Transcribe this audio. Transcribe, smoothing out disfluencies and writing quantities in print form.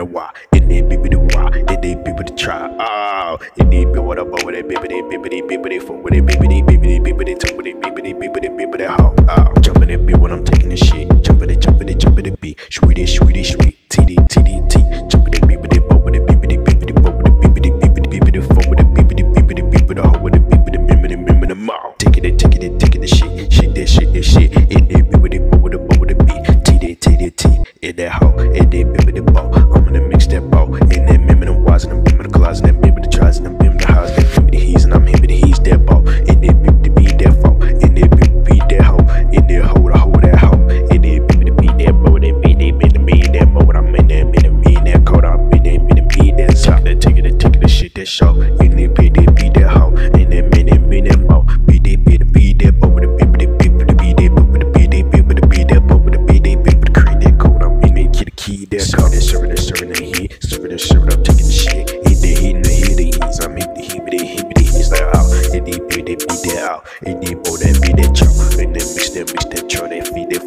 why, in there bibbity why, in there bibbity try. Oh, in there be what up over there, bibbity, for with it, bibbity, to with it, bibbity, how. Oh, jumping it, be when I'm taking the shit. Jumping it, be sweetie, TD, jumping it, bibbity, bo with it, bibbity, bo with it, bibbity, for with it, bibbity, ho with it, bibbity, mouth. Taking the shit, that shit, in there, bibbity, bo with it, be TD, in that hoe, in there, bibbity, bo. I'm gonna mix that bow, in that mim and wise, and I'm bim in the closet, and bim in the tries, and I'm bim in the house, and bim in the he's, and I'm him in the he's that bow, in there, bibbity, be that foe, in there, bibbity, be that hoe, in there, hoe, the hoe, that hoe, in there, bibbity, be that bow, they be that bow, when I'm in there, be that code, I'm in there, be that sock, taking the shit, that show, in there, be that hoe, in there, be that mo, be that bow, with the bibbity, be that bow, with the be that bow, with the bibbity, create that code, I'm in there, get the key, that code, serving the heat, serving up, taking the shit, hit the heat, I'm hit the heat, like out, in there, be that out, in there, bow, that be that chow, in there, mix that chow, that feed that